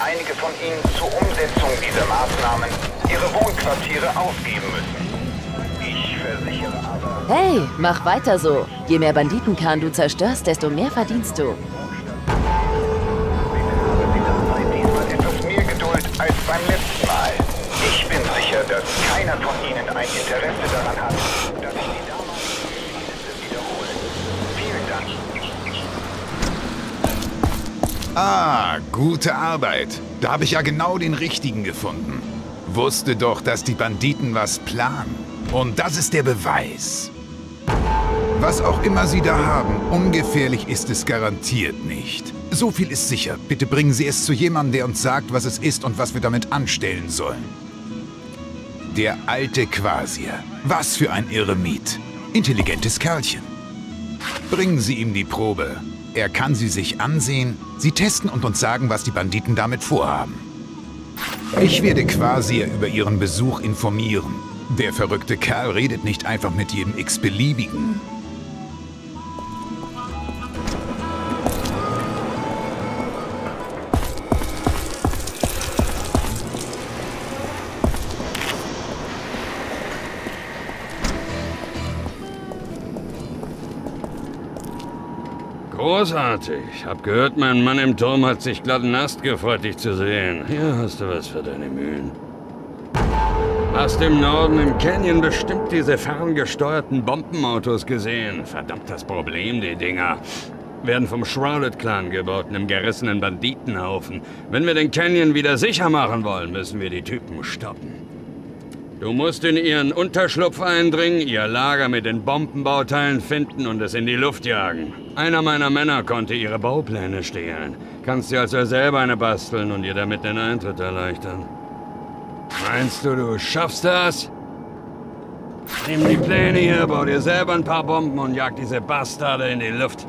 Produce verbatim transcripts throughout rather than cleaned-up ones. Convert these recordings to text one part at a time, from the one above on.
einige von Ihnen zur Umsetzung dieser Maßnahmen ihre Wohnquartiere aufgeben müssen. Ich versichere aber... Hey, mach weiter so. Je mehr Banditenkahn du zerstörst, desto mehr verdienst du. Diesmal etwas mehr Geduld als beim letzten Mal. Ich bin sicher, dass keiner von Ihnen ein Interesse daran hat, dass ich die damaligen Geschehnisse wiederhole. Vielen Dank. Ah, gute Arbeit. Da habe ich ja genau den Richtigen gefunden. Wusste doch, dass die Banditen was planen. Und das ist der Beweis. Was auch immer Sie da haben, ungefährlich ist es garantiert nicht. So viel ist sicher. Bitte bringen Sie es zu jemandem, der uns sagt, was es ist und was wir damit anstellen sollen. Der alte Quasier. Was für ein Eremit. Intelligentes Kerlchen. Bringen Sie ihm die Probe. Er kann sie sich ansehen, sie testen und uns sagen, was die Banditen damit vorhaben. Ich werde Quasier über Ihren Besuch informieren. Der verrückte Kerl redet nicht einfach mit jedem x-beliebigen. Großartig. Hab gehört, mein Mann im Turm hat sich glatt nass gefreut, dich zu sehen. Hier hast du was für deine Mühen. Hast im Norden im Canyon bestimmt diese ferngesteuerten Bombenautos gesehen. Verdammt das Problem, die Dinger. Werden vom Shrouded-Clan gebaut, einem gerissenen Banditenhaufen. Wenn wir den Canyon wieder sicher machen wollen, müssen wir die Typen stoppen. Du musst in ihren Unterschlupf eindringen, ihr Lager mit den Bombenbauteilen finden und es in die Luft jagen. Einer meiner Männer konnte ihre Baupläne stehlen. Kannst dir also selber eine basteln und ihr damit den Eintritt erleichtern. Meinst du, du schaffst das? Nimm die Pläne hier, bau dir selber ein paar Bomben und jag diese Bastarde in die Luft.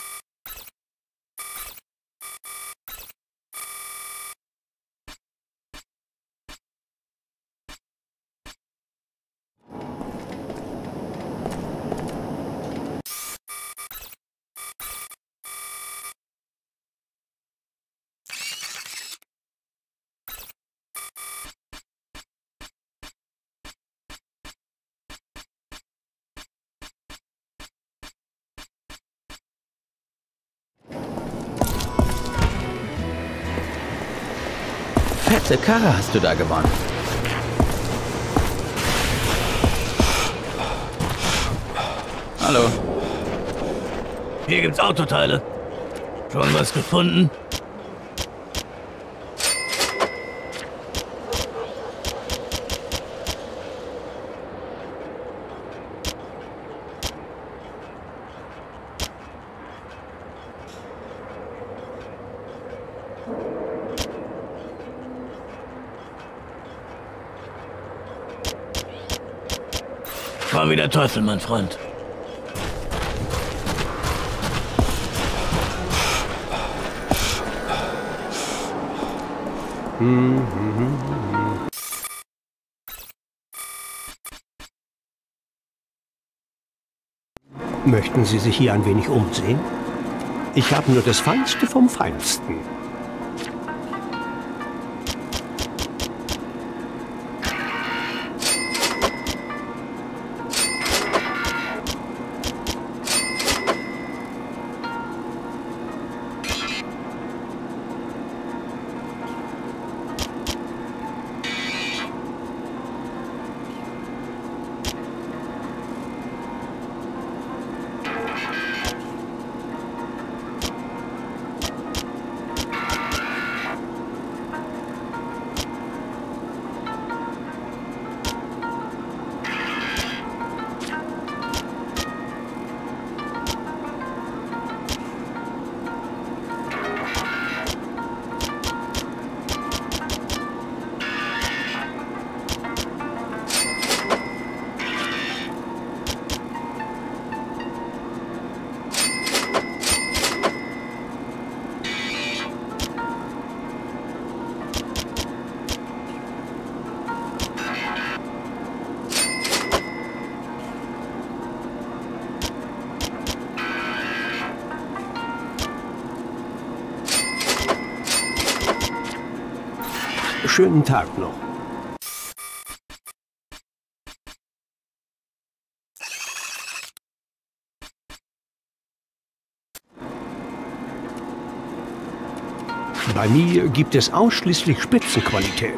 Fette Karre hast du da gewonnen. Hallo. Hier gibt's Autoteile. Schon was gefunden? War wie der Teufel, mein Freund. Möchten Sie sich hier ein wenig umsehen? Ich habe nur das Feinste vom Feinsten. Schönen Tag noch. Bei mir gibt es ausschließlich Spitzenqualität.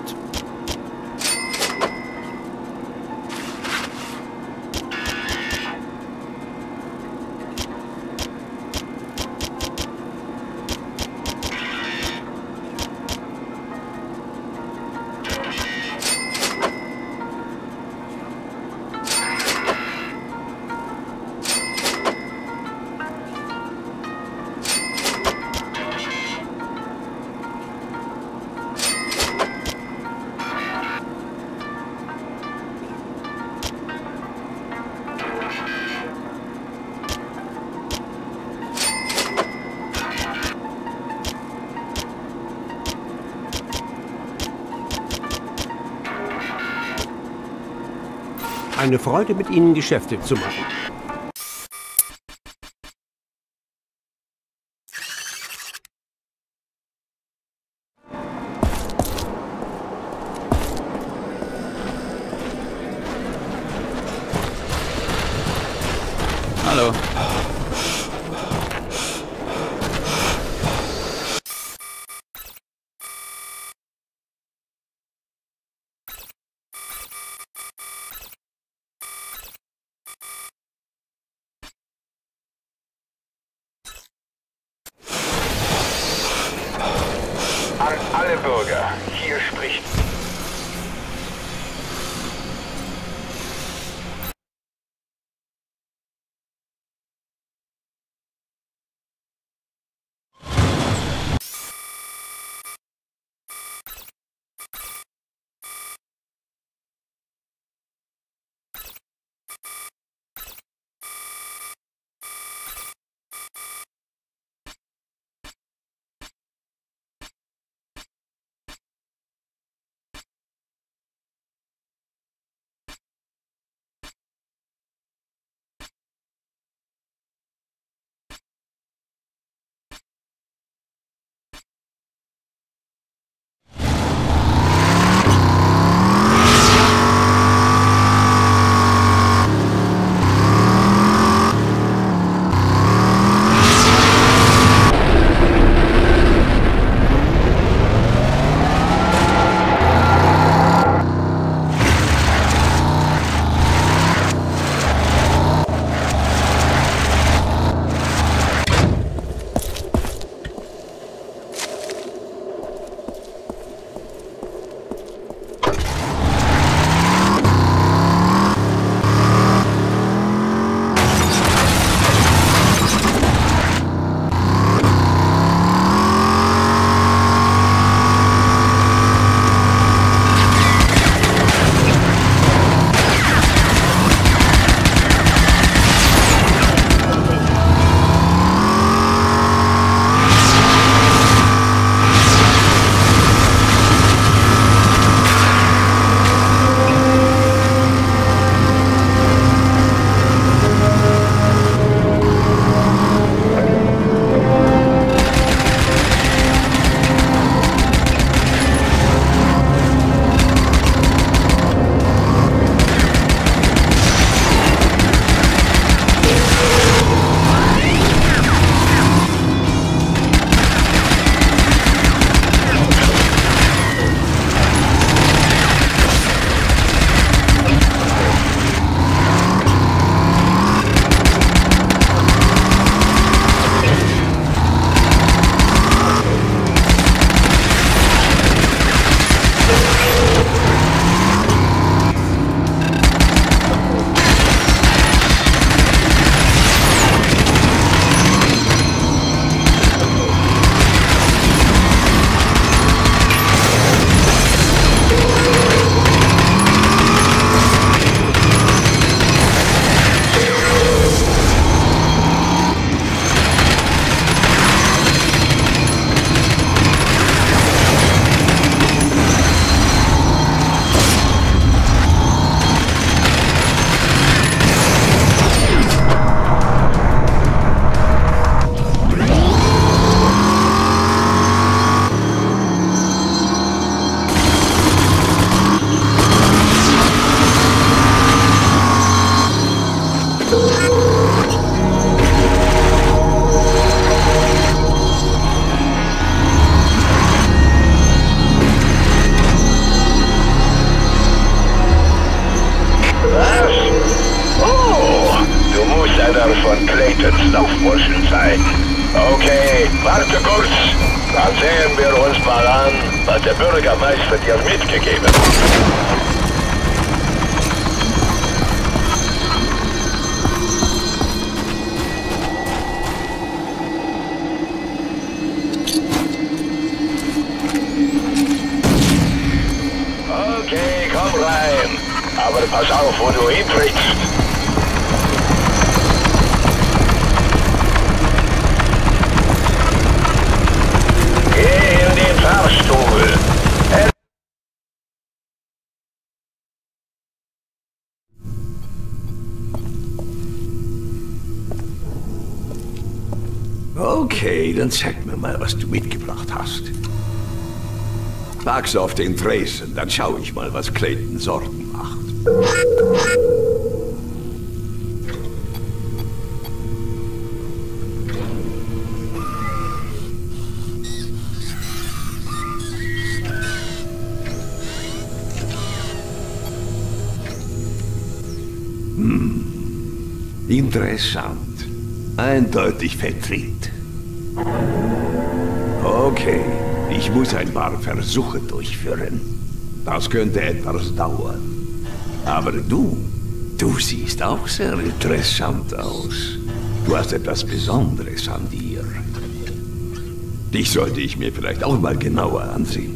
Eine Freude, mit Ihnen Geschäfte zu machen. Hallo. An alle Bürger, hier spricht Burschen zeigen. Okay, warte kurz. Dann sehen wir uns mal an, was der Bürgermeister dir mitgegeben hat. Okay, komm rein. Aber pass auf, wo du hintrittst. Geh in den Fahrstuhl. Äh Okay, dann zeig mir mal, was du mitgebracht hast. Pack's auf den Tresen, dann schau ich mal, was Clayton Sorgen macht. Hm, interessant. Eindeutig Vertritt. Okay. Ich muss ein paar Versuche durchführen. Das könnte etwas dauern. Aber du, du siehst auch sehr interessant aus. Du hast etwas Besonderes an dir. Dich sollte ich mir vielleicht auch mal genauer ansehen.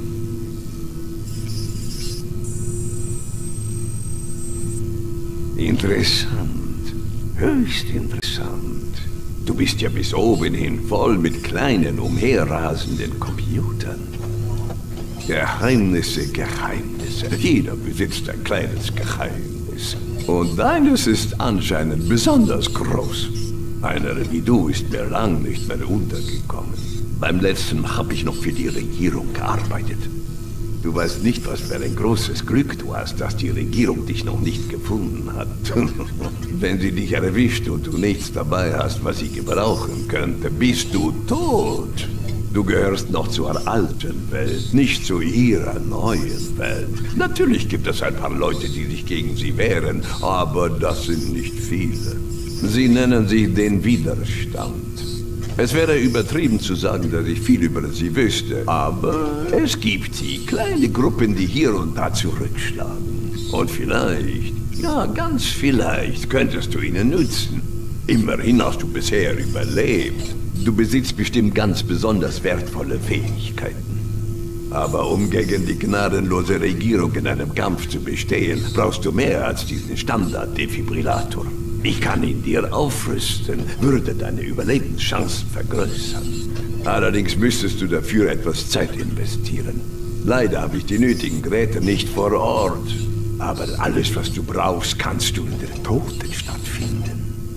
Interessant. Höchst interessant. Du bist ja bis oben hin voll mit kleinen, umherrasenden Computern. Geheimnisse, Geheimnisse. Jeder besitzt ein kleines Geheimnis. Und deines ist anscheinend besonders groß. Einer wie du ist mir lang nicht mehr untergekommen. Beim letzten habe ich noch für die Regierung gearbeitet. Du weißt nicht, was für ein großes Glück du hast, dass die Regierung dich noch nicht gefunden hat. Wenn sie dich erwischt und du nichts dabei hast, was sie gebrauchen könnte, bist du tot. Du gehörst noch zur alten Welt, nicht zu ihrer neuen Welt. Natürlich gibt es ein paar Leute, die sich gegen sie wehren, aber das sind nicht viele. Sie nennen sich den Widerstand. Es wäre übertrieben zu sagen, dass ich viel über sie wüsste, aber es gibt sie, kleine Gruppen, die hier und da zurückschlagen. Und vielleicht, ja, ganz vielleicht könntest du ihnen nützen. Immerhin hast du bisher überlebt. Du besitzt bestimmt ganz besonders wertvolle Fähigkeiten. Aber um gegen die gnadenlose Regierung in einem Kampf zu bestehen, brauchst du mehr als diesen Standard-Defibrillator. Ich kann ihn dir aufrüsten, würde deine Überlebenschancen vergrößern. Allerdings müsstest du dafür etwas Zeit investieren. Leider habe ich die nötigen Geräte nicht vor Ort. Aber alles, was du brauchst, kannst du in der Totenstadt finden.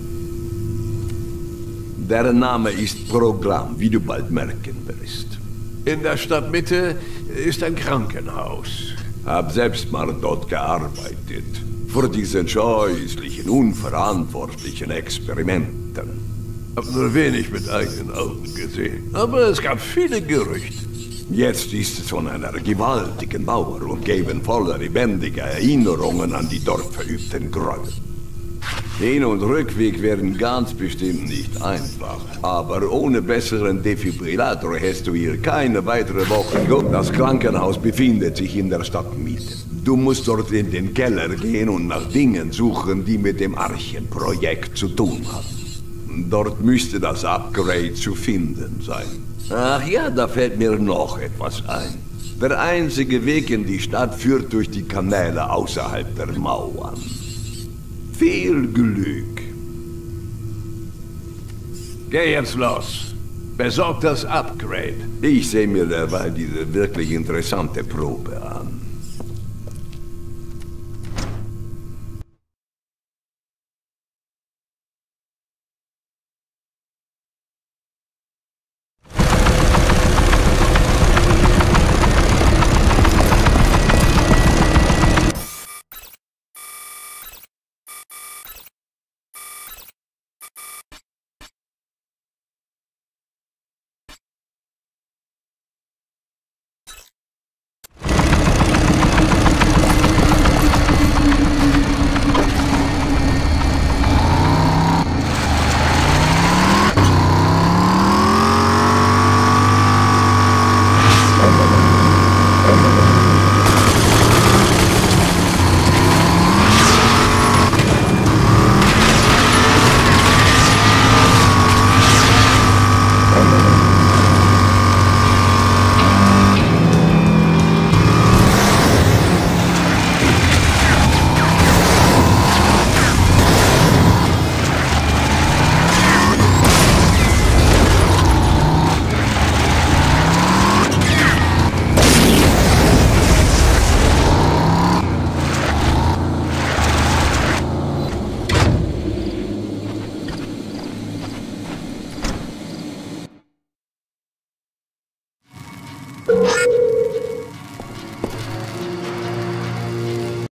Deren Name ist Programm, wie du bald merken wirst. In der Stadtmitte ist ein Krankenhaus. Hab selbst mal dort gearbeitet. Vor diesen scheußlichen, unverantwortlichen Experimenten. Hab nur wenig mit eigenen Augen gesehen, aber es gab viele Gerüchte. Jetzt ist es von einer gewaltigen Mauer umgeben voller lebendiger Erinnerungen an die dort verübten Gräuel. Hin- und Rückweg wären ganz bestimmt nicht einfach, aber ohne besseren Defibrillator hättest du hier keine weitere Woche. Das Krankenhaus befindet sich in der Stadtmitte. Du musst dort in den Keller gehen und nach Dingen suchen, die mit dem Archenprojekt zu tun haben. Dort müsste das Upgrade zu finden sein. Ach ja, da fällt mir noch etwas ein. Der einzige Weg in die Stadt führt durch die Kanäle außerhalb der Mauern. Viel Glück. Geh jetzt los. Besorg das Upgrade. Ich sehe mir derweil diese wirklich interessante Probe an.